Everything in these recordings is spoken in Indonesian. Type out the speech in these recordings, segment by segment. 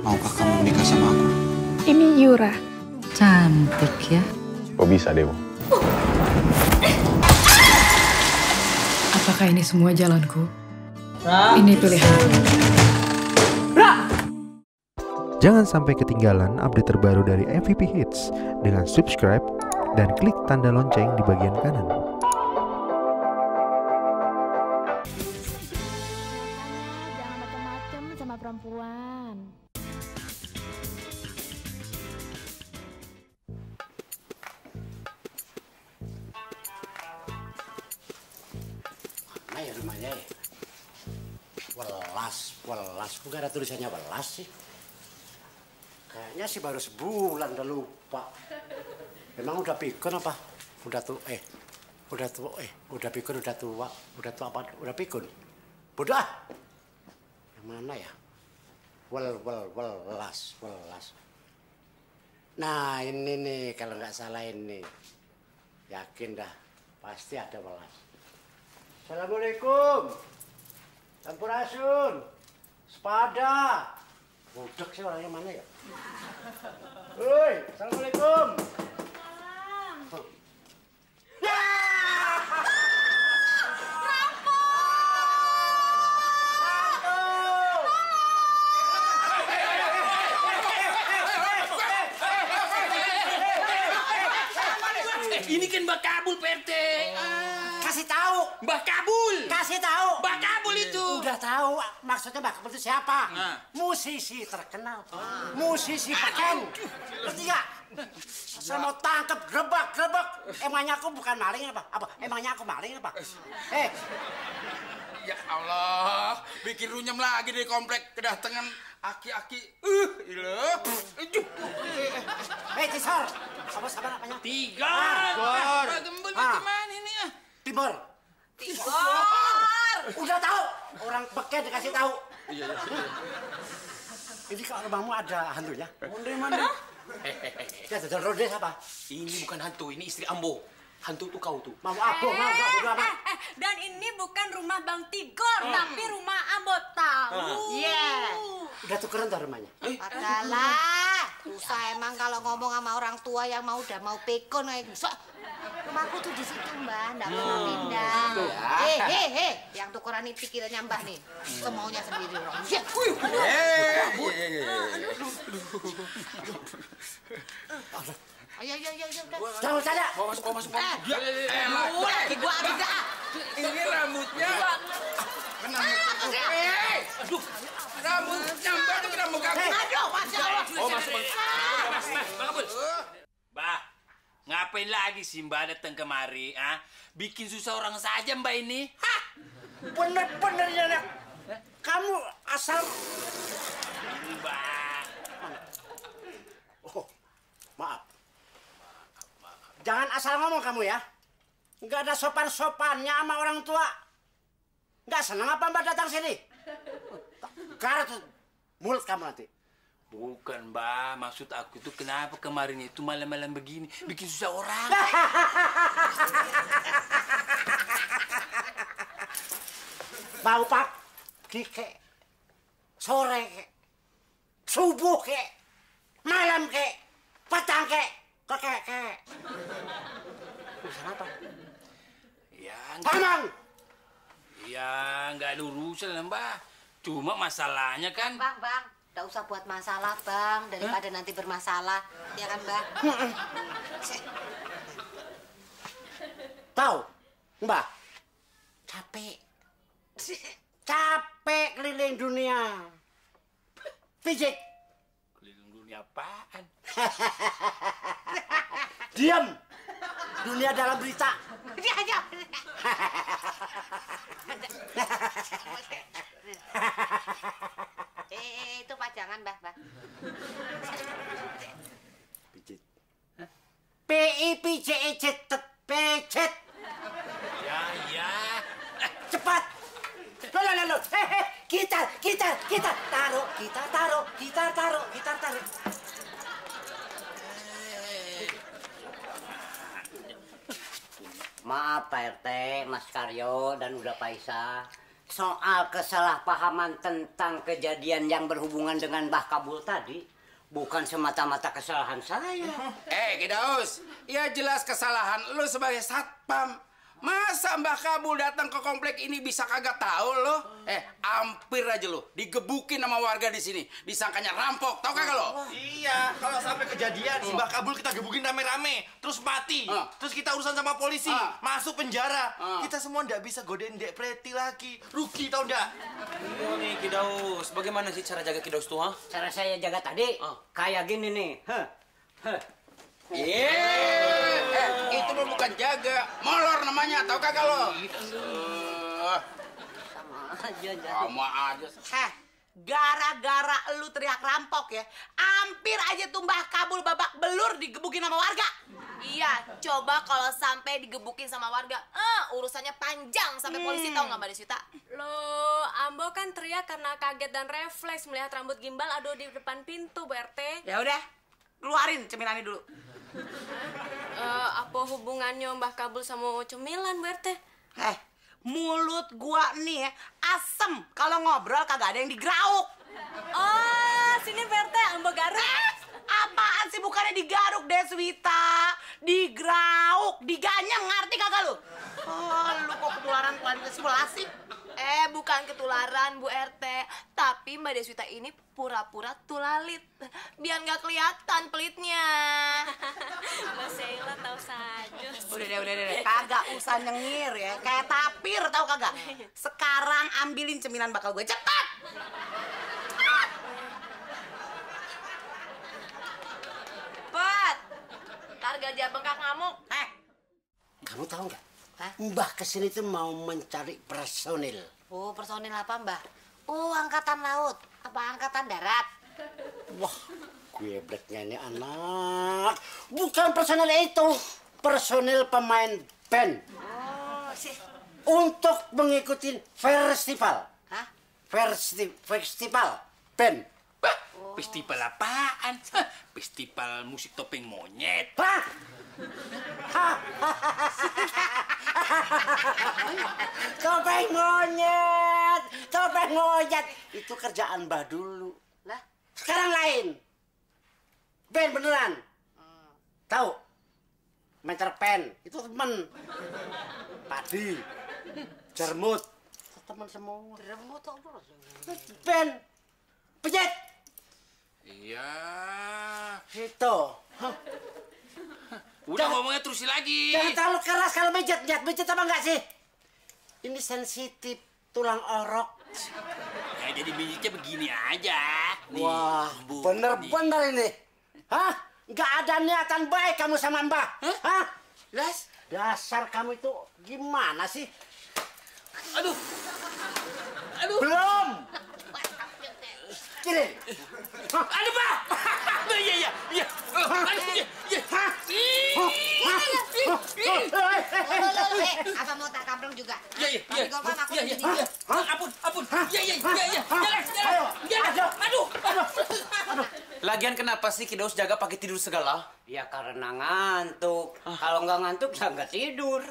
Maukah kamu menikah sama aku? Ini Yura. Cantik ya. Kok bisa, Dewo? Apakah ini semua jalanku? Ini pilihanku. Jangan sampai ketinggalan update terbaru dari MVP Hits dengan subscribe dan klik tanda lonceng di bagian kanan. Jangan macam-macam sama perempuan. Mana ya rumahnya ya? Welas. Kok gak ada tulisannya Welas sih? Kayaknya sih baru sebulan, udah lupa. Emang udah pikun apa? Udah pikun, udah tua apa? Udah pikun? Bodoh. Yang mana ya? Welas. Nah ini nih, kalau nggak salah ini. Yakin dah, pasti ada Welas. Assalamualaikum. Sampurasun. Sepada. Budek sih orangnya mana ya? Woi, assalamualaikum. Salam. Ini kan Mbak Kabul, PRT. Kasih tahu. Mbak Kabul. Kasih tahu. Mbak Kabul itu. Udah tahu. Maksudnya Mbak Kabul itu siapa? Nah. Musisi terkenal. Musisi beken. Ngerti gak? Saya mau tangkep, grebek. Emangnya aku bukan maling apa? Emangnya aku maling apa? Ya Allah, bikin runyam lagi dari komplek kedatangan aki-aki. Cisar. Apa sabar namanya? Tigor. Pak Gembel gimana ini ya? Timur. Udah tahu. Orang beken dikasih tahu. Iya. Ini kalau rumahmu ada hantunya? Mana? Ya, Dodol Rodes apa? Ini bukan hantu, ini istri Ambo. Hantu tuh kau tuh. Mau aku, mau gak bodo amat. Dan ini bukan rumah Bang Tigor, tapi rumah Ambo tahu. Iya. Udah tukeran tuh rumahnya? Adalah. Susah emang kalau ngomong sama orang tua yang udah mau pikun kayak gitu. Rumahku tuh di situ, Mbak. Nggak pernah pindah. Yang tukeran ini pikirannya Mbak nih. Semaunya sendiri orang. Ayo, udah. Jangan saja. Mau masuk. Lagi gua ada. Ini rambutnya. Aduh, rambutnya Mbak itu rambut kaki. Aduh, Masya Allah. Masuk. Mbak Kabul. Mbak, ngapain lagi sih Mbak datang kemari? Bikin susah orang saja Mbak ini. Bener-bener ya, Nek. Kamu asal... Mbak. Oh, maaf. Jangan asal ngomong kamu ya. Nggak ada sopan-sopannya sama orang tua. Nggak senang apa Mbak datang sini? Karat mulut kamu nanti. Bukan Mbak, maksud aku itu kenapa kemarin itu malam-malam begini bikin susah orang. Mau pagi kek, sore kek, subuh kek, malam kek, petang kek. Urusan apa? Ya, Ngomong! ya nggak ada urusan lah Mbak. Cuma masalahnya kan. Bang, nggak usah buat masalah, Bang. Daripada nanti bermasalah. Ya kan, Bang? Tahu, Mbak? Capek keliling dunia. Fisik. Keliling dunia apaan? Diam. Dunia dalam berita. Itu pajangan, Mbah. Pijit. Pijit. Ya. Cepat. Loh. Gitar. Taruh. Maaf Pak RT, Mas Karyo dan Uda Paisa. soal kesalahpahaman tentang kejadian yang berhubungan dengan Mbah Kabul tadi bukan semata-mata kesalahan saya. Kidaus, ya jelas kesalahan lu sebagai satpam. Masa Mbah Kabul datang ke komplek ini bisa kagak tahu lo? Hampir aja lo digebukin sama warga di sini. Disangkanya rampok, tau kagak lo? Iya, kalau sampai kejadian si Mbah Kabul kita gebukin rame-rame, terus mati, terus kita urusan sama polisi, masuk penjara, kita semua ndak bisa godain Dek Preti lagi, rugi tau ndak? Iya nih Kidaus, bagaimana sih cara jaga Kidaus tuh? Cara saya jaga tadi kayak gini nih. Itu mah bukan jaga, molor namanya, tau kagak lo? Sama aja. Gara-gara lu teriak rampok ya, hampir aja tuh Mbah Kabul babak belur digebukin sama warga. Iya, coba kalau sampai digebukin sama warga, urusannya panjang sampai polisi, tahu nggak Mbak Deswita? Loh, Ambo kan teriak karena kaget dan refleks melihat rambut gimbal ada di depan pintu, Bu RT. Ya udah, keluarin cemilannya dulu. Apa hubungannya Mbah Kabul sama cemilan, Bu RT? Mulut gua nih ya, asem. Kalau ngobrol kagak ada yang digrauk. Oh, sini Bu RT, Ambo garuk. Apaan sih, bukannya digaruk, Deswita? Digrauk, diganyang, ngerti kagak lu? Lu kok ketularan planeta sebelah sih? Bukan ketularan Bu RT, tapi Mbak Deswita ini pura-pura tulalit biar nggak kelihatan pelitnya. Mbak Sheila tahu saja. Udah, kagak usah nyengir ya, kayak tapir, tahu kagak? Sekarang ambilin cemilan bakal gue, cepat! Cepet, ntar gajah bengkak ngamuk. Kamu tahu nggak? Mbah kesini tuh mau mencari personil. Oh, personil apa, Mbah? Oh, angkatan laut. Apa angkatan darat? Wah, gebleknya ini anak. Bukan personil itu. Personil pemain band. Oh, sih. Untuk mengikuti festival. Hah? Festival band. Festival apaan? Festival musik topeng monyet. Topeng monyet. Itu kerjaan Mbah dulu. Lah, sekarang lain. Band beneran. Tahu? Meter pen itu temen. Padi, Jermut, teman semua. Jermut apa? Band, pejet. Iya. Itu. Udah ngomongnya terusin lagi. Jangan terlalu keras kalau mejet apa enggak sih? Ini sensitif, tulang orok. Ya jadi mijitnya begini aja. Nih, Wah, Bu. bener-bener ini. Hah? Nggak ada niatan baik kamu sama Mbah. Hah? Dasar kamu itu gimana sih? Aduh. Belum. Kiri. Aduh, Pak. Iya. Apa mau tak kampleng juga? Iya. Ampun. Iya. Aduh. Lagian kenapa sih Kidaus jaga pakai tidur segala? Ya karena ngantuk. Kalau nggak ngantuk ya nggak tidur.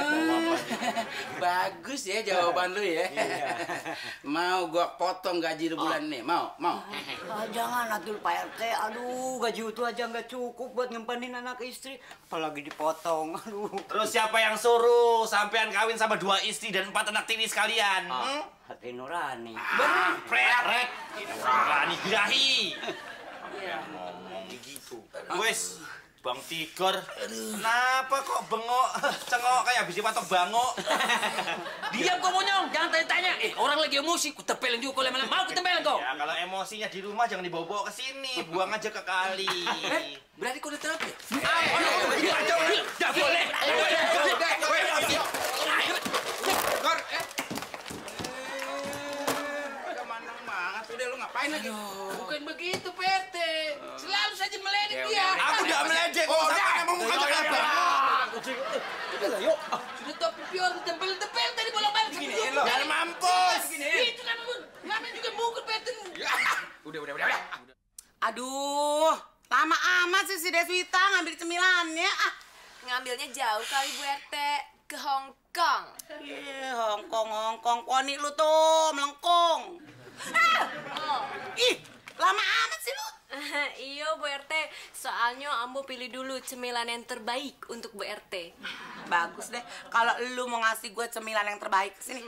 Bagus ya jawaban lu ya. Mau gua potong gaji lu bulan ini? Mau? Jangan atul Pak RT. Aduh, gaji itu aja nggak cukup buat ngempanin anak istri. Apalagi dipotong. Aduh. Terus siapa yang suruh sampean kawin sama 2 istri dan 4 anak tiri sekalian? Hati nurani. Prek. Nurani birahi. Ngomong gitu. Wes, Bang Tigor. Kenapa kok bengok, cengok kayak habis dipatok bangok? Diam kau monyong, jangan tanya-tanya. Orang lagi emosi, ku tempelin juga kau lama-lama. Mau ku tempelin kau? Ya kalau emosinya di rumah jangan dibawa ke sini, buang aja ke kali. Berarti kau udah terapi? Tidak boleh. Udah lu ngapain lagi? Bukan begitu, PT. Selalu saja meledek dia. Aku udah meledek. Sama mau muka apa? Yuk. Sudah top pior, tempel tadi bolak-balik. Jangan mampus. Itu namanya juga mukul, PT. Udah. Aduh, lama amat sih si Deswita ngambil cemilannya. Ngambilnya jauh kali Bu RT, ke Hong Kong. Iya, Hongkong. Poni lu tuh melengkung. Ih, lama amat sih lu. Iya Bu RT, soalnya Ambo pilih dulu cemilan yang terbaik untuk Bu RT. Bagus deh, kalau lu mau ngasih gue cemilan yang terbaik. Sini.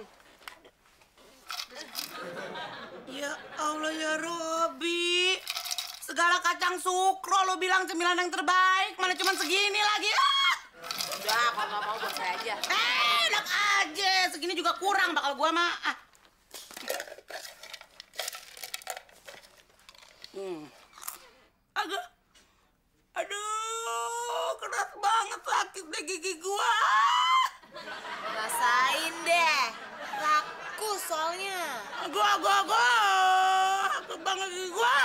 Ya Allah ya Robi, segala kacang sukro lu bilang cemilan yang terbaik, mana cuma segini lagi. Udah, kalau nggak mau buat saya aja. Enak aja, segini juga kurang bakal gua mah. Aduh, keras banget sakit deh gigi gua. Rasain deh. Laku soalnya. Gua. Sakit banget gigi gua.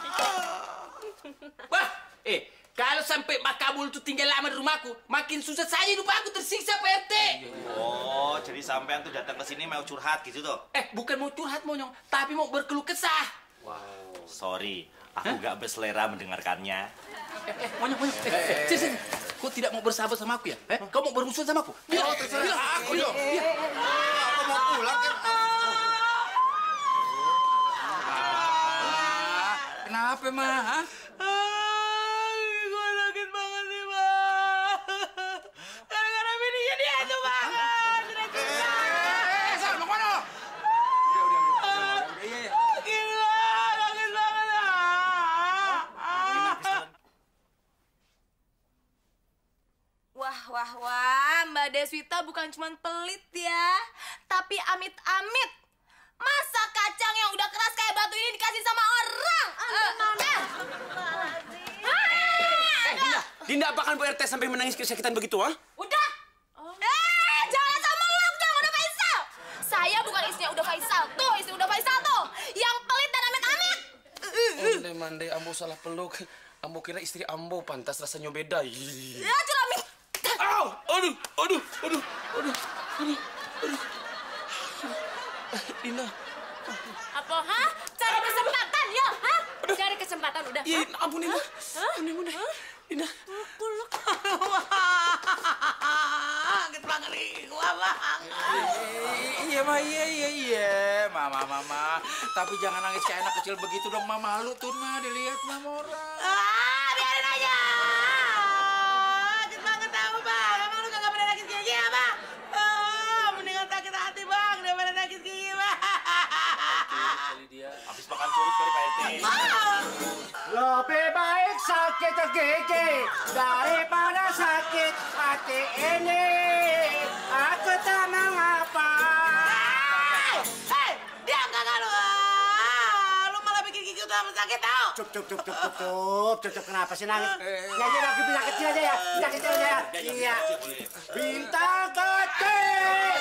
Wah, kalau sampai Mbak Kabul tuh tinggal lama di rumahku, makin susah saja hidup aku tersiksa, Pak RT. Oh, jadi sampean tuh datang ke sini mau curhat gitu tuh? Bukan mau curhat, Monyong, tapi mau berkeluh kesah. Wow, sorry, aku gak berselera mendengarkannya. Monyong, sini. Kau tidak mau bersahabat sama aku ya? Kau mau bermusuhan sama aku? Bilang, Aku dong. Aku mau pulang kan? Kenapa, Ma? Gua sakit banget nih, Bang. Gara-gara bininya dia itu banget. Sal, mau kemana? Gila, sakit banget. Wah, Mbak Deswita bukan cuma pelit ya, tapi amit-amit. Masa kacang yang udah keras kayak batu ini dikasih sama orang? Dinda apakan Bu RT sampai menangis kesakitan begitu, ha? Udah! Jangan sama lu dong, udah Faisal! Saya bukan istrinya udah Faisal. Tuh, istri udah Faisal tuh. Yang pelit dan amit-amit. Mande, Ambo salah peluk. Ambo kira istri Ambo, pantas rasanya beda. Ya, Jerami. Aduh. Dinda. Apa, ha? Cari kesempatan, yo, ha? Cari kesempatan, udah. Iya, ampun, Dinda. Ampun, Dinda. Peluk. Sakit banget nih, gua banget. Iya, Ma, iya. Mama. Tapi jangan nangis kayak anak kecil begitu dong, Ma. Malu tuh, Ma. Dilihat mama orang. Biarin aja. Sakit banget tahu, Bang. Emang lu kagak pernah nangis gigi ya, Bang? Mendingan sakit hati, Bang, daripada nangis gigi, Bang. Habis makan curut kali Pak RT. Lebih baik sakit gigi daripada sakit hati ini. Aku tak mengapa. Diam kagak lu? Lu malah bikin gigi tuh sakit tau? Cukup. Kenapa sih nangis? Nyanyi lagi bintang kecil aja ya. Bintang kecil aja ya. Iya. Bintang kecil.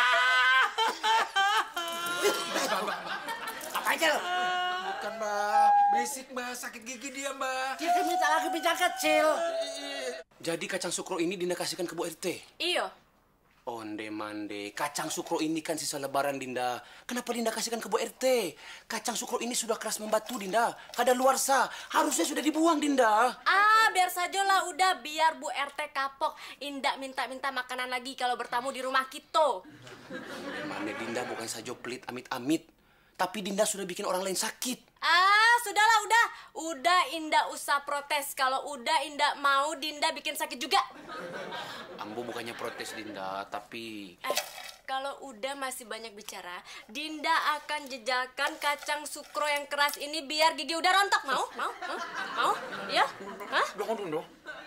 Apa aja lo? Bukan, Mbak. Berisik, Mbak. Sakit gigi dia, Mbak. Dia kan minta lagi bintang kecil. Jadi kacang sukro ini Dinda kasihkan ke Bu RT? Iyo. Onde-mande, kacang sukro ini kan sisa lebaran, Dinda. Kenapa Dinda kasihkan ke Bu RT? Kacang sukro ini sudah keras membatu, Dinda. Kadaluarsa, harusnya sudah dibuang, Dinda. Biar saja lah, udah biar Bu RT kapok. Indak minta-minta makanan lagi kalau bertamu di rumah kita. Mane, Dinda bukan saja pelit amit-amit. Tapi Dinda sudah bikin orang lain sakit. Sudahlah, udah. Udah, Indah usah protes. Kalau udah Indah mau, Dinda bikin sakit juga. Ambo bukannya protes, Dinda, tapi... Kalau udah masih banyak bicara, Dinda akan jejalkan kacang sukro yang keras ini biar gigi udah rontok. Mau? Ya? Hah? Dong.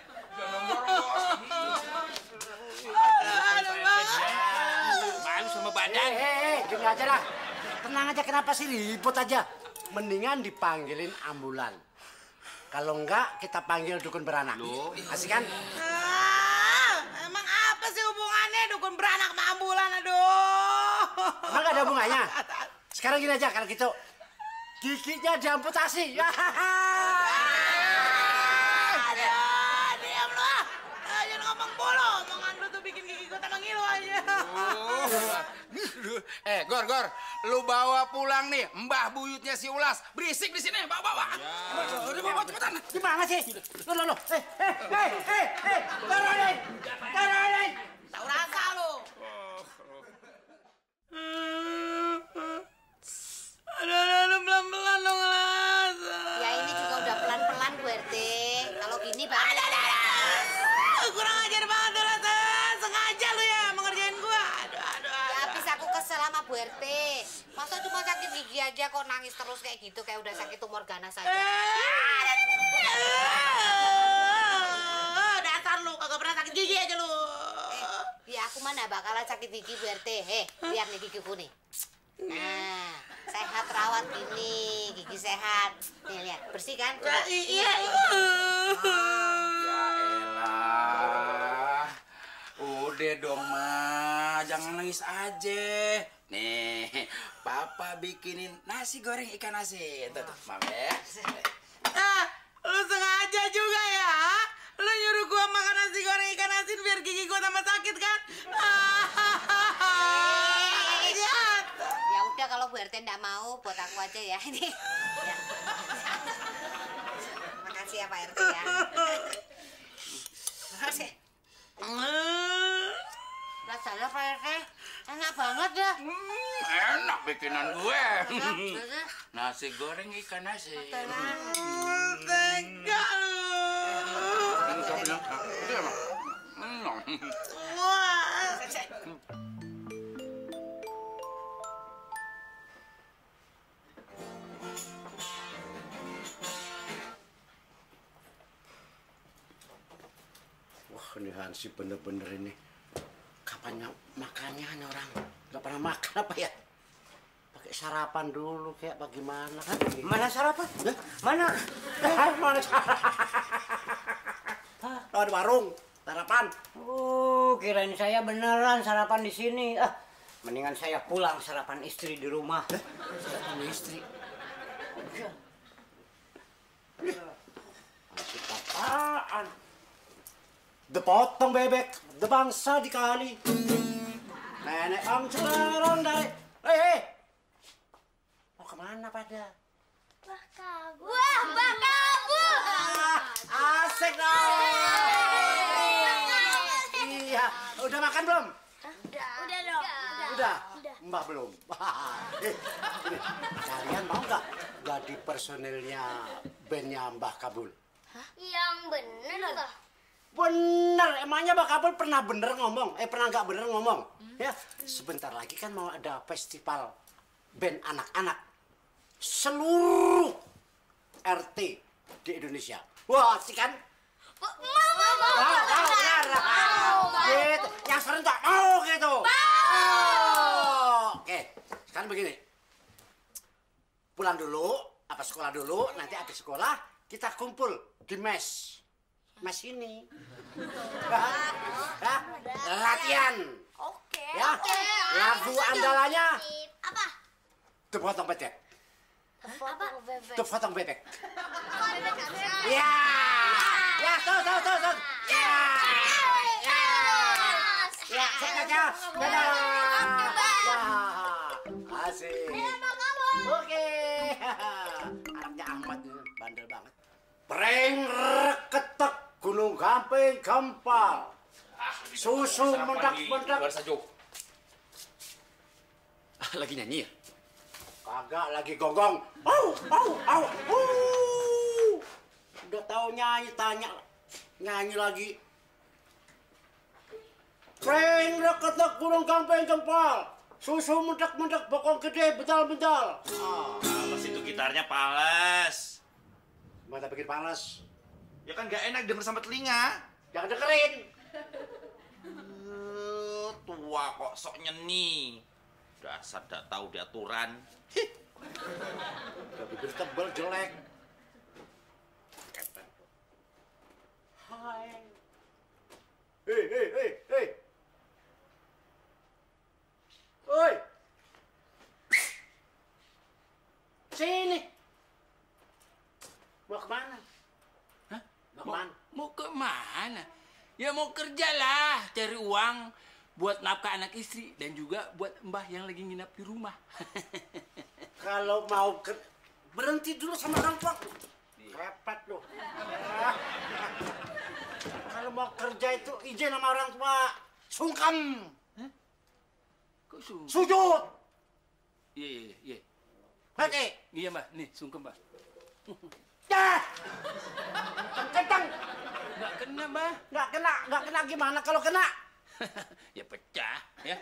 Malu sama badan. Gini aja lah. Tenang aja, kenapa sih ribut aja? Mendingan dipanggilin ambulan. Kalau enggak, kita panggil dukun beranak. Asik kan? Emang apa sih hubungannya dukun beranak sama ambulan, aduh? Emang gak ada hubungannya? Sekarang gini aja, kalau gitu giginya diamputasi. Diam lu ah. Jangan ngomong bolo. Omongan lu tuh bikin gigi gua tambah ngilu aja. Gor, lu bawa pulang nih mbah buyutnya si Ulas. Berisik di sini, bawa. Udah bawa cepetan. Gimana sih? Lo. Taruhin. Tahu rasa lu. banget. Kurang ajar banget tuh, Rasa. Sengaja lu ya mengerjain gua. Aduh. Ya habis aku kesel sama Bu RT. Masa cuma sakit gigi aja kok nangis terus kayak gitu, kayak udah sakit tumor ganas aja. Dasar lu, kagak pernah sakit gigi aja lu. Ya aku mana bakalan sakit gigi Bu RT. Lihat nih gigiku nih. Nah, sehat rawat gini, gigi sehat. Nih lihat, bersih kan? Coba. Iya. Ya elah. Udah dong, Ma. Jangan nangis aja. Nih, Papa bikinin nasi goreng ikan asin. Tuh, Mam ya. Lu sengaja juga ya? Lu nyuruh gua makan nasi goreng ikan asin biar gigi gua tambah sakit kan? Jahat. Ya udah kalau Bu RT enggak mau, buat aku aja ya ini. Ya. Makasih ya Pak RT ya. Makasih. Rasanya Pak RT enak banget ya. Enak bikinan gue. Nasi goreng ikan asin. Tega lu. Wah. Wah, ini Hansi bener-bener ini. Kapan makannya nih orang? Gak pernah makan apa ya? Pakai sarapan dulu kayak bagaimana kan? Mana sarapan? Mana? Mana sarapan? Di warung, sarapan. Kirain saya beneran sarapan di sini. Mendingan saya pulang sarapan istri di rumah. Sarapan istri. Masih apaan? Depotong bebek, debangsa dikali. Nenek ang celerong dari. Mau kemana pada? Wah, kabur. Asik dong. Iya, udah makan belum? Udah dong. Udah. Mbak belum. Ini, kalian mau nggak jadi personilnya bandnya Mbah Kabul? Yang bener toh? Bener, emangnya Mbak Kabul pernah bener ngomong? Pernah nggak bener ngomong? Ya, sebentar lagi kan mau ada festival band anak-anak seluruh RT di Indonesia. Wah, asik kan? Mau, benar. Gitu, yang serentak mau gitu. Oke, sekarang begini. Pulang dulu, apa sekolah dulu, nanti habis sekolah kita kumpul di mes. Mes ini. Latihan. Oke. Ya. Lagu andalannya Apa? Depotong bebek. Apa? Depotong bebek. Bebek aja. Ya. Ya, tuh. Ya. Ya, saja. Wah, asik. Oke. Anaknya Ahmad bandel banget. Preng reketek Gunung Gamping Gempal. Susu mendak-mendak. Lagi nyanyi ya? Kagak, lagi gonggong. Au. Udah tahu nyanyi, tanya. Nyanyi lagi. Preng reketek Gunung Gamping Gempal. Susu mendak-mendak bokong gede bental-bental. Males itu gitarnya pales. Mata bikin panas. Ya kan gak enak denger sampai telinga. Jangan dengerin. Tua kok sok nyeni. Dasar gak tahu diaturan. Udah bibir tebel jelek. Hai. Hei. Oi. Sini. Mau kemana? Hah? Mau kemana? Ya mau kerjalah, cari uang buat nafkah anak istri dan juga buat mbah yang lagi nginap di rumah. Kalau mau berhenti dulu sama orang tua. Repot loh. Kalau mau kerja itu izin sama orang tua. Sungkem. Hah? Kok sungkem? Sujud. Iya. Oke. Iya mbah, nih sungkem mbah. Ya. Kencang. Mbah. Nggak kena gimana kalau kena? Ya pecah, ya.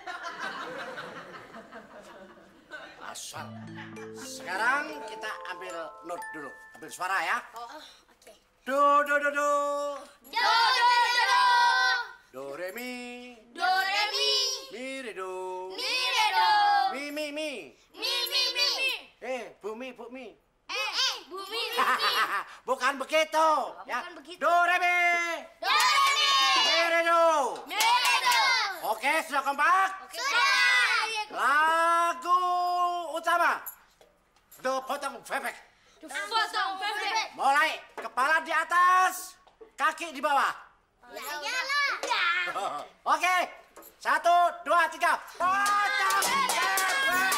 Asal. Sekarang kita ambil note dulu, ambil suara ya. Oke. Do do do do. Do do do do. Do re mi. Do re mi. Mi re do. Mi re do. Mi mi mi. Mi mi mi. Bumi. Bumi. Bukan begitu. Ya. Bukan begitu. Do re mi. Do re mi. Mi re do. Mi re do. Oke, sudah kompak? Sudah. Lagu utama. Do potong bebek. Potong bebek. Mulai kepala di atas, kaki di bawah. Ya iyalah. Ya. Oke, 1, 2, 3. Potong bebek.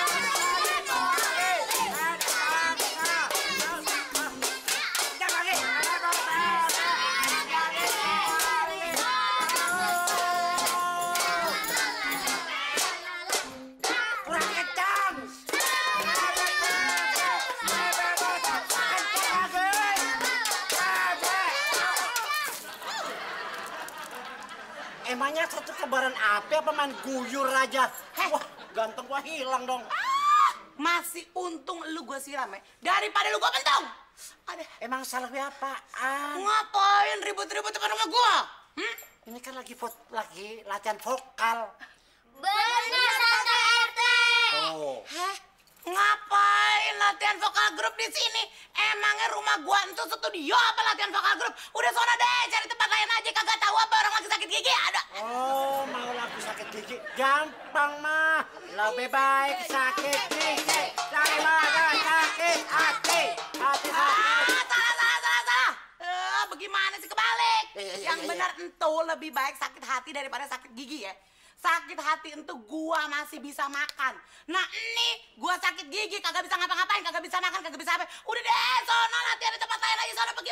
Emangnya satu kebaran api apa main guyur aja? Wah, ganteng gua hilang dong. Masih untung lu gua siram ya, daripada lu gua pentung. Emang salah gue apaan? Ngapain ribut-ribut depan rumah gua? Ini kan lagi latihan vokal. Benar Tante RT. Oh. Ngapain latihan vokal grup di sini? Emangnya rumah gua itu studio apa latihan vokal grup? Udah sono deh, cari tempat lain aja. Kagak tahu apa orang lagi sakit gigi ada. Oh, mau lagi sakit gigi? Gampang mah. Lebih baik sakit gigi daripada sakit hati. Hati sakit. Salah. Bagaimana sih kebalik? Yang iya. benar ento lebih baik sakit hati daripada sakit gigi ya. Sakit hati itu gua masih bisa makan. Nah ini gua sakit gigi, kagak bisa ngapa-ngapain, kagak bisa makan, kagak bisa apa. Udah deh, sono latihan di tempat lain lagi, sono pergi.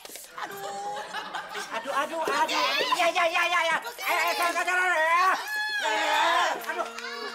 Aduh. Ya. Aduh.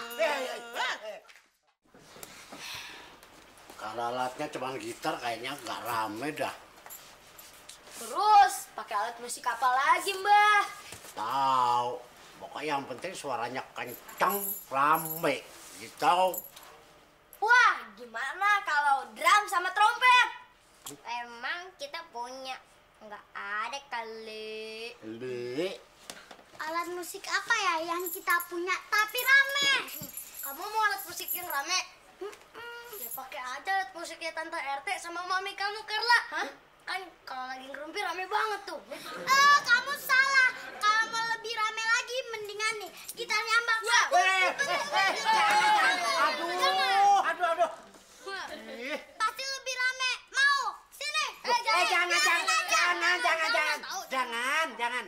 Kalau alatnya cuma gitar kayaknya nggak rame dah. Terus pakai alat musik apa lagi, Mbah? Tahu. Pokoknya yang penting suaranya kencang, rame, gitu. Wah, gimana kalau drum sama trompet? Emang kita punya? Nggak ada kali. Alat musik apa ya yang kita punya tapi rame? Kamu mau alat musik yang rame? Ya pakai aja alat musiknya Tante RT sama mami kamu, Carla. Hah? Kan kalau lagi ngerumpi rame banget tuh. Kamu salah. Kalau mau lebih rame lagi, mendingan nih kita nyambak. Aduh. Pasti lebih rame. Mau? Sini. Jangan.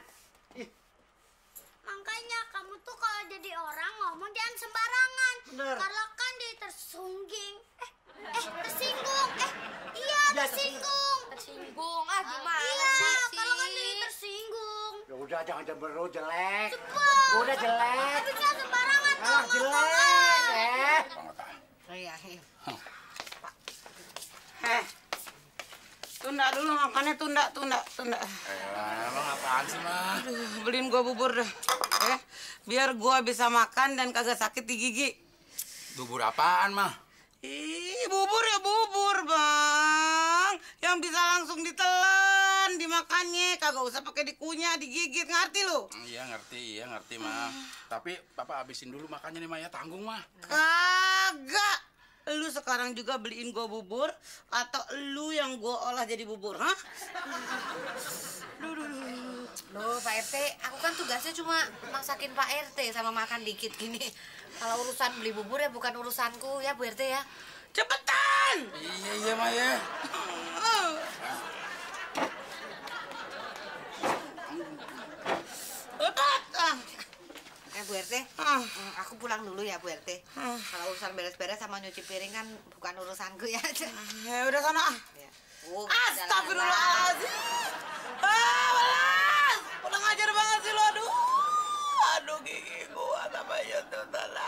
Makanya kamu tuh kalau jadi orang ngomong jangan sembarangan. Bener. Karena kan dia tersinggung. Tersinggung. Iya, tersinggung. Tersinggung. Gimana Iya, sih? kalau kan dia tersinggung. Ya udah, jangan cemberut, jelek. Cepet. Udah jelek. Tapi jangan sembarangan. Jelek. Tunda dulu makannya, tunda. Emang apaan sih, Mah? Aduh, beliin gua bubur dah. Biar gua bisa makan dan kagak sakit di gigi. Bubur apaan, Mah? Bubur ya bubur, Bang. Yang bisa langsung ditelan, dimakannya. Kagak usah pakai dikunyah, digigit. Ngerti lu? Iya, ngerti, Mah. Tapi Papa habisin dulu makannya nih, Mah, ya. Tanggung, Mah. Kagak. Lu sekarang juga beliin gua bubur atau lu yang gua olah jadi bubur, hah? Loh, Pak RT, aku kan tugasnya cuma masakin Pak RT sama makan dikit gini. Kalau urusan beli bubur ya bukan urusanku ya, Bu RT ya. Cepetan! Iya, Mah, ya. Bu RT, aku pulang dulu ya, Bu RT. Kalau urusan beres-beres sama nyuci piring kan bukan urusanku ya. Ya udah sana. Ya. Astagfirullahaladzim. Belas! Udah ngajar banget sih lo, aduh gigi gua namanya tuh.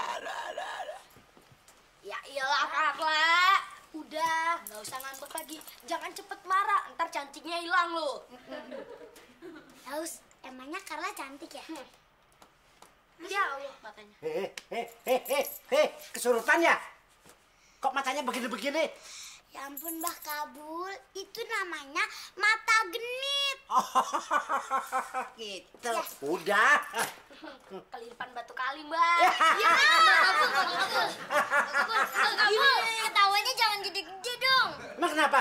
Ya iyalah, Kakak. Udah, nggak usah ngambek lagi. Jangan cepet marah, ntar cantiknya hilang lo. Haus, emangnya Carla cantik ya? Ya Allah matanya. Kesurupan ya? Kok matanya begini-begini? Ya ampun Mbah Kabul, itu namanya mata genit. Gitu. Ya. Udah. Kelilipan batu kali, Mbak. Iya, Mbah Kabul, Mbah Kabul. Mbah Kabul, ketawanya jangan gede-gede dong. Emang kenapa?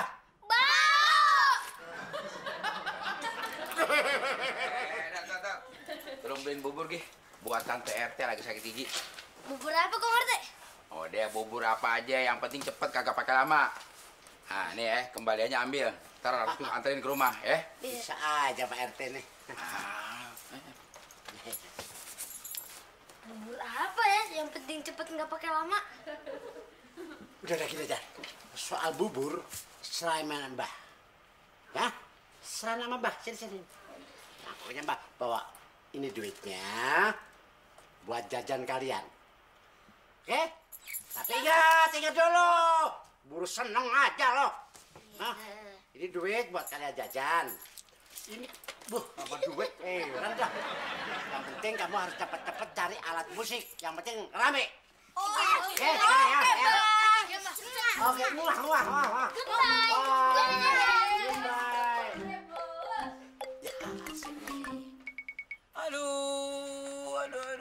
Tolong beliin bubur, Gi. Buat Tante RT lagi sakit gigi. Bubur apa kok ngerti? Oh, dia bubur apa aja, yang penting cepet, kagak pakai lama. Nah, nih ya, kembaliannya ambil. Ntar langsung anterin ke rumah, ya. Bisa aja Pak RT nih. Bubur apa ya? Yang penting cepet nggak pakai lama. Udah gini aja. Soal bubur, serahin sama Mbah. Ya? Serahin sama Mbah, sini. Nah, pokoknya Mbah bawa ini duitnya buat jajan kalian. Oke? Tapi ingat dulu. Buru seneng aja loh. Nah, ini duit buat kalian jajan. Ini, apa duit? Rendah. Yang penting kamu harus cepet-cepet cari alat musik. Yang penting rame. Oke, ya. Oke, muah. Goodbye. Aduh.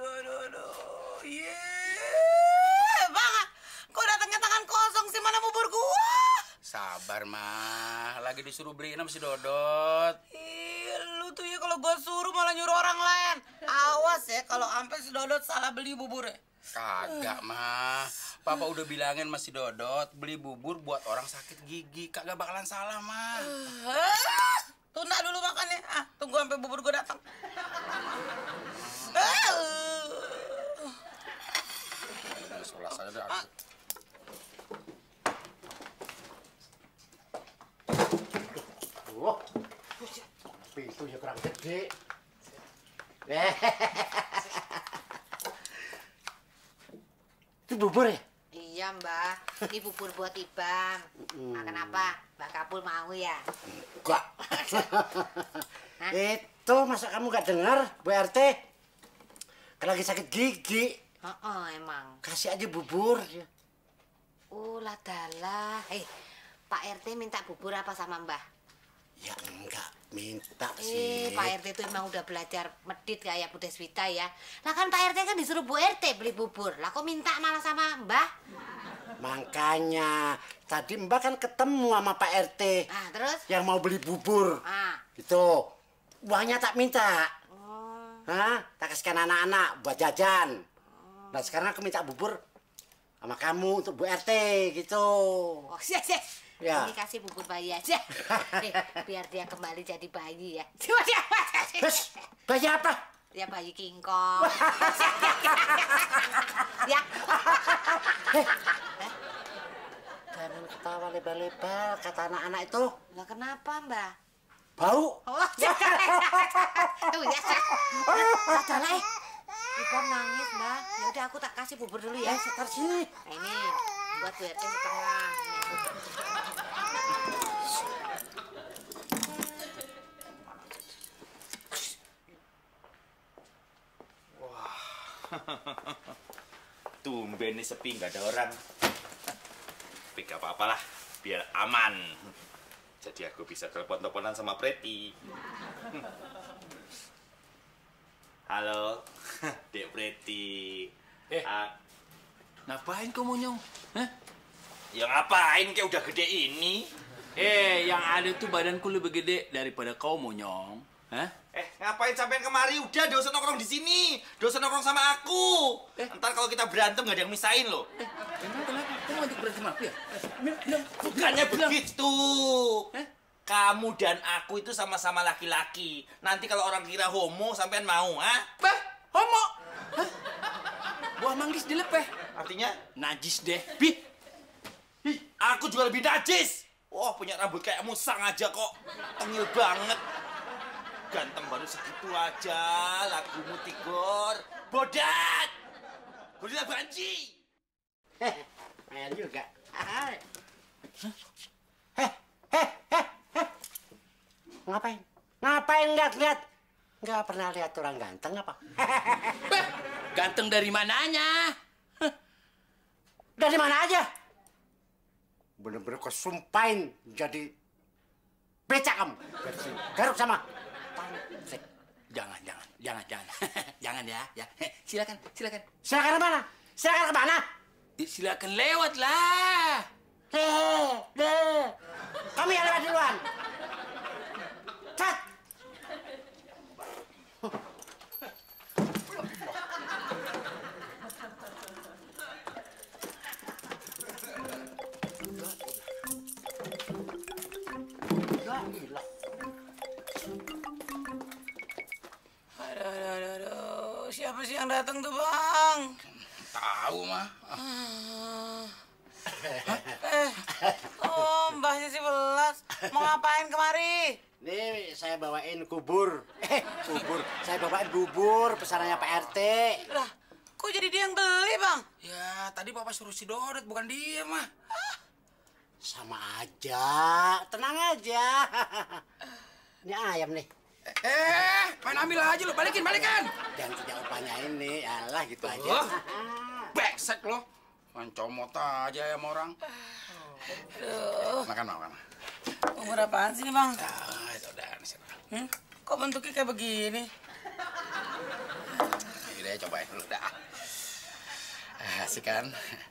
Bang, kok datangnya tangan kosong sih, mana bubur gua? Sabar, mah. Lagi disuruh beliin sama si Dodot. Lu tuh ya kalau gua suruh malah nyuruh orang lain. Awas ya kalau sampai si Dodot salah beli buburnya. Kagak, mah. Papa udah bilangin sama si Dodot beli bubur buat orang sakit gigi. Kagak bakalan salah, mah. Tunda dulu makannya. Tunggu sampai bubur gua datang. Pintunya kurang gede. Itu bubur ya? Iya Mbak, ini bubur buat Ibam. Nah, kenapa? Mbak Kabul mau ya? Enggak. Itu masa kamu gak dengar, Bu RT? Kalau lagi sakit gigi. Emang. Kasih aja bubur. Lah dalah. Pak RT minta bubur apa sama Mbah? Ya enggak minta sih. Pak RT itu emang udah belajar medit kayak Bu Deswita ya. Lah kan Pak RT kan disuruh Bu RT beli bubur. Lah kok minta malah sama Mbah? Makanya tadi Mbak kan ketemu sama Pak RT. Terus? Yang mau beli bubur. Gitu. Uangnya tak minta. Tak kasihkan anak-anak buat jajan. Nah sekarang aku minta bubur sama kamu untuk Bu RT gitu. Siap. Ya. Ini kasih bubur bayi aja. Biar dia kembali jadi bayi ya. Terus, bayi apa? Ya bayi kingkong. Ya. Jangan ketawa lebar-lebar kata anak-anak itu. Lah kenapa Mbak? Bau. Tuh ya. Adalah Ibam nangis Mbak. Ya udah aku tak kasih bubur dulu ya. Setar sini. Nah, ini buat Bu RT setengah. Tumben nih sepi, nggak ada orang. Tapi gak apa-apa lah, biar aman. Jadi aku bisa telepon-teleponan sama Preti. Halo, Dek Preti. Ngapain kau Monyong? Ya ngapain, kayak udah gede ini. Yang ada tuh badanku lebih gede daripada kau Monyong. Ngapain sampean kemari? Udah, gak usah nongkrong di sini. Gak usah nongkrong sama aku. Ntar kalau kita berantem gak ada yang misahin loh. Kenapa? Kamu ngajak berantem aku ya? Bukannya begitu. Kamu dan aku itu sama-sama laki-laki. Nanti kalau orang kira homo, sampean mau, Homo? Buah manggis dilepeh. Artinya? Najis deh. Aku juga lebih najis. Wah, punya rambut kayak musang aja kok. Tengil banget. Ganteng baru segitu aja. Lagumu Tigor. Bodat. Gorila banci. Air juga. Ngapain? Ngapain lihat-lihat? Nggak pernah lihat orang ganteng apa? Bah, ganteng dari mananya? Dari mana aja? Bener-bener kesumpahin jadi becak kamu. Garuk sama. Jangan. Jangan ya. Silakan. Silakan ke mana? Silakan ke mana? Silakan lewat lah. Kamu yang lewat duluan. Cat. Aduh. Siapa sih yang datang tuh, Bang? Tahu mah. Mbahnya si Belas. Mau ngapain kemari? Nih, saya bawain kubur. Kubur. Saya bawain bubur pesanannya Pak RT. Lah, kok jadi dia yang beli, Bang? Ya, tadi Papa suruh si Dodot, bukan dia mah. Sama aja. Tenang aja. Ini ayam nih. Main ambil aja lo, balikin. Yang tidak upahnya ini, alah gitu aja. Beksek lo. Mencomot aja ya sama orang. Makan. Umur apaan sih nih, Bang? Itu udah. Kok bentuknya kayak begini? Udah, cobain dulu dah. Asik kan?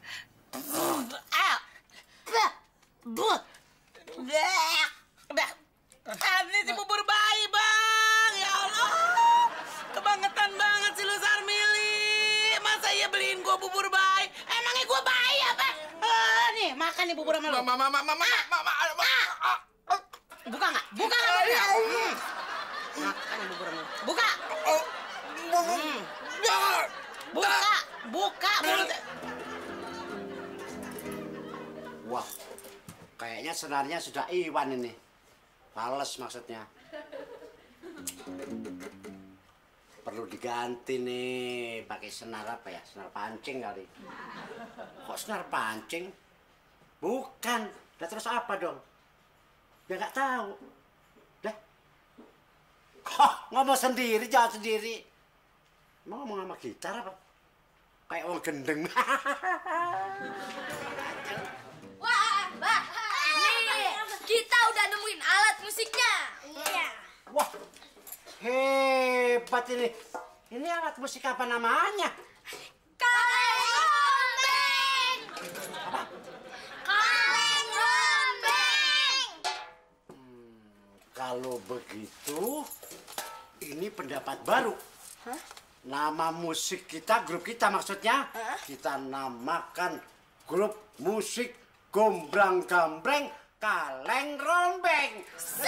Ini si bubur bayi, Bang. Ya Allah. Kebangetan banget sih lu, Sarmili. Masa iya beliin gua bubur bayi? Emangnya gua bayi apa? Nih, makan nih bubur sama lu. Mama. Buka nggak? Makan nih bubur sama lu. Buka. Buka mulutnya. Wah, kayaknya senarnya sudah Iwan ini. Fales maksudnya. Perlu diganti nih, pakai senar apa ya? Senar pancing kali. Kok senar pancing? Bukan. Lah terus apa dong? Ya nggak tahu. Dah. Ngomong sendiri, jawab sendiri. Emang ngomong sama gitar apa? Kayak orang gendeng. Wah, Mbak. Nih, kita udah nemuin alat musiknya. Iya. Wah, hebat ini. Ini alat musik apa namanya? Kaleng rombeng. Apa? Kaleng rombeng. Kalau begitu, ini pendapat baru. Hah? Nama musik kita, grup kita maksudnya, kita namakan grup musik Gombrang-Gambreng Kaleng Rombeng.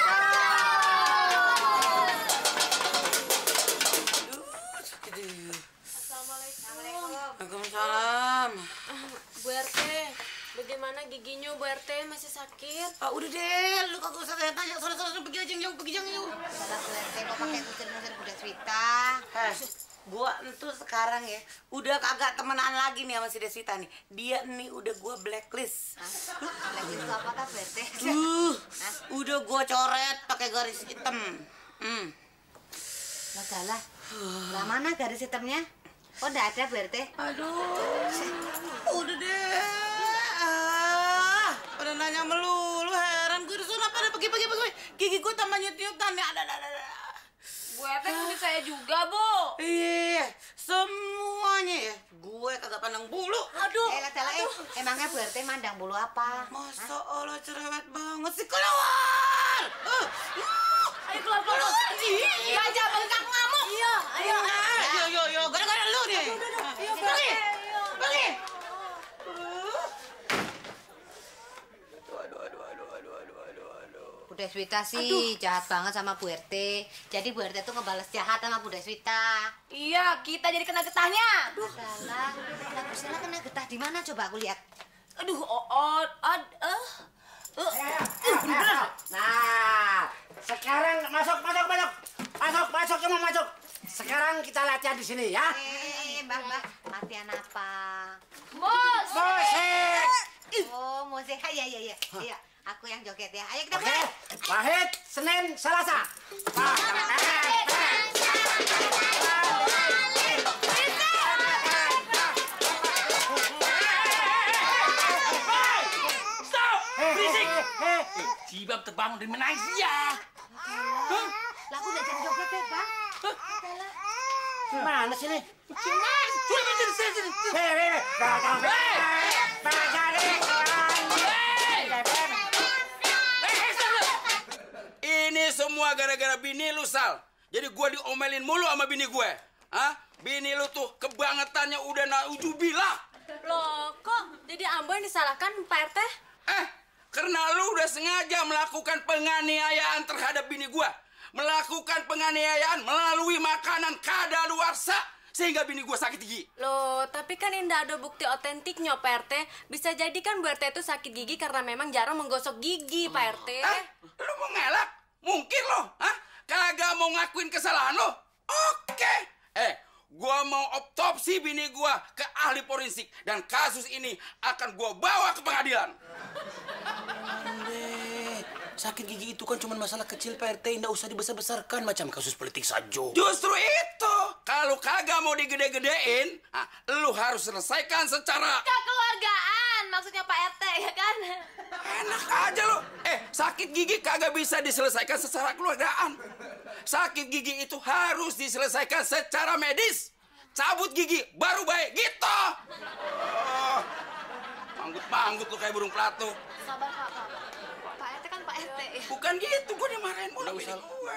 Waalaikumsalam. Bu RT, bagaimana giginya Bu RT? Masih sakit? Udah deh, lu kagak usah tanya. Sana pergi aja jauh. Salah Bu RT kok pakai ngusir-ngusir Bu Deswita. Gua entu sekarang ya udah kagak temenan lagi nih sama si Deswita nih. Dia nih udah gua blacklist. Blacklist itu apakah Bu RT? Udah gua coret pakai garis hitam. Lah mana garis hitamnya? Oh, enggak ada Bu RT? Aduh. Udah deh. Pada nanya melulu, heran gue disuruh pada pergi. Gigi gue tambah nyut-nyutan ya. Ada. Bu RT kulit saya juga, Bu. Iya, semuanya ya. Gue kagak pandang bulu. Aduh. Emangnya Bu RT mandang bulu apa? Masa Allah cerewet banget sih, keluar. Ayo keluar. Gajah bengkak ngamuk. Iya, ayo. Yo, gara-gara lu nih. Pergi. Bu Deswita sih jahat banget sama Bu RT. Jadi Bu RT tuh ngebales jahat sama Bu Deswita. Iya, kita jadi kena getahnya. Aduh, salah. Lah Bu Sela kena getah di mana coba aku lihat. Aduh, Nah, sekarang masuk. Sekarang kita latihan di sini ya. Mbak, latihan apa? Musik. Oh, musik. Iya. Aku yang joget ya. Ayo kita mulai. Wahid, Senin, Selasa. baru terbangun dari menangis dia. Lah aku udah jadi joget deh, Bang. Mana sih nih? Sudah sini. Ini semua gara-gara bini lu, Sal. Jadi gua diomelin mulu sama bini gue. Hah? Bini lu tuh kebangetannya udah naujubillah. Loh, kok jadi Ambo yang disalahkan, Pak RT? Karena lu udah sengaja melakukan penganiayaan terhadap bini gua. Melakukan penganiayaan melalui makanan kadaluarsa sehingga bini gua sakit gigi. Loh, tapi kan indah ada bukti otentiknya, Pak RT. Bisa jadi kan Bu RT itu sakit gigi karena memang jarang menggosok gigi, Pak RT. Lu mau ngelak? Mungkin lo, kagak mau ngakuin kesalahan lo? Oke. Gua mau otopsi bini gua ke ahli forensik dan kasus ini akan gua bawa ke pengadilan. Sakit gigi itu kan cuma masalah kecil, Pak RT. Nggak usah dibesar-besarkan macam kasus politik saja. Justru itu. Kalau kagak mau digede-gedein, lu harus selesaikan secara kekeluargaan, maksudnya Pak RT, ya kan? enak aja lo. Sakit gigi kagak bisa diselesaikan secara keluargaan. Sakit gigi itu harus diselesaikan secara medis. Cabut gigi baru baik gitu. Manggut-manggut lu kayak burung pelatuk. Sabar, Pak. Pak RT kan Pak RT. Bukan gitu, gue dimarahin mulu bini gue.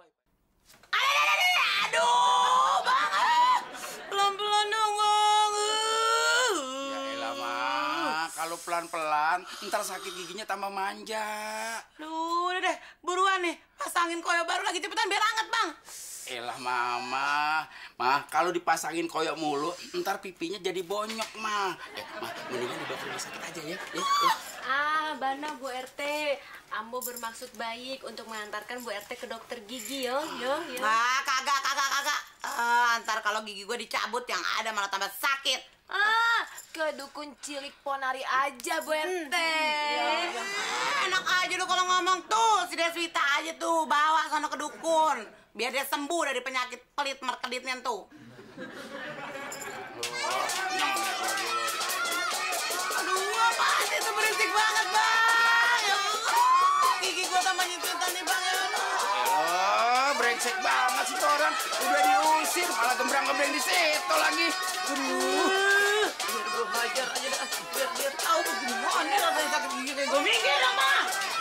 Aduh, Bang. Pelan-pelan dong, Bang. Ya elah, Mak. Kalau pelan-pelan, ntar sakit giginya tambah manja. Duh, udah deh. Buruan nih. Pasangin koyo baru lagi cepetan biar anget, Bang. Elah, Mama. Mah, kalau dipasangin koyok mulu, ntar pipinya jadi bonyok, Mah. Mah, mendingan dibawa ke rumah sakit aja ya. Bana Bu RT. Ambo bermaksud baik untuk mengantarkan Bu RT ke dokter gigi, yo. Kagak. Ntar kalau gigi gue dicabut yang ada malah tambah sakit. Ke dukun cilik Ponari aja, Bu RT. Enak aja lu kalau ngomong tuh. Si Deswita aja tuh bawa sono ke dukun. Biar dia sembuh dari penyakit pelit merkeditnya tuh. Aduh, apaan sih itu berisik banget, Bang. Ya Allah, gigi gua tambah nyepitan nih, Bang. Brengsek banget sih tuh orang. Udah diusir, malah gembrang-gembreng di situ lagi. Biar gua hajar aja dah. Biar dia tahu gimana rasanya sakit gigi kayak gua. Minggir dong, Bang.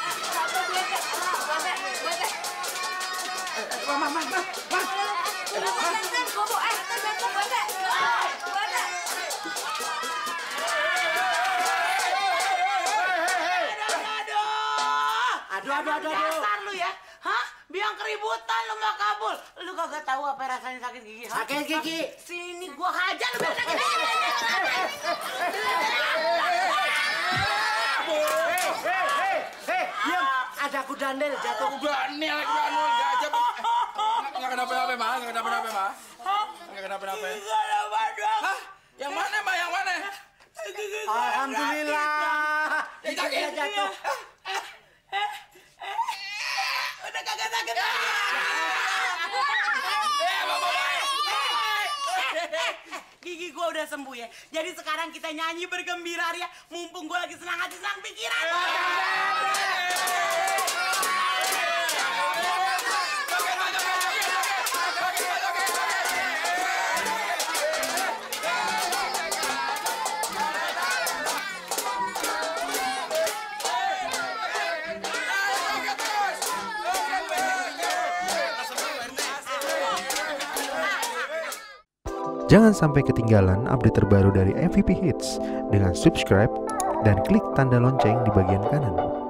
Aduh. Dasar lu ya. Biang keributan lu mau kabul. Lu kagak tahu apa rasanya sakit gigi. Sakit gigi. Sini gua hajar lu biar sakit gigi. Diam. Ada kuda Nel jatuh. Kuda Nel gajah. Nggak kenapa-napa, Ma. Nggak kenapa-napa. Hah? Yang mana, Ma? Yang mana? Alhamdulillah. Giginya jatuh. Udah kagak sakit. Gigi gua udah sembuh ya. Jadi sekarang kita nyanyi bergembira ya. Mumpung gua lagi senang hati senang pikiran. Jangan sampai ketinggalan update terbaru dari MVP Hits dengan subscribe dan klik tanda lonceng di bagian kanan.